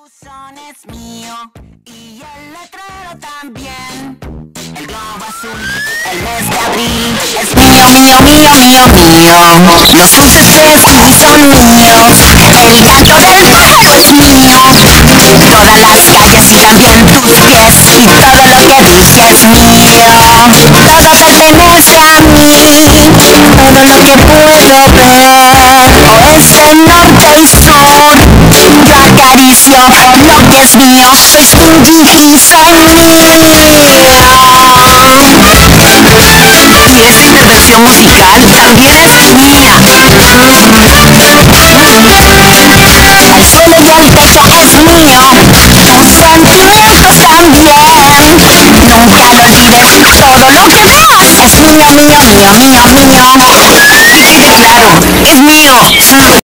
buzón es mío y el letrero también. El globo azul, el mes de abril es mío, mío, mío, mío, mío. Los dulces que sí son míos, el canto del gallo es mío. Todas las calles y también tus pies y todo lo que dices mío. Todo pertenece a mí, todo lo que puedo ver. Oeste, norte y sur, yo acaricio lo que es mío. Soy Stingy y soy mío. Y esta intervención musical también es mía. El cielo y el techo es mío, tus sentimientos también. Nunca lo olvides, todo lo que veas es mío, mío, mío, mío, mío. Y claro, es mío.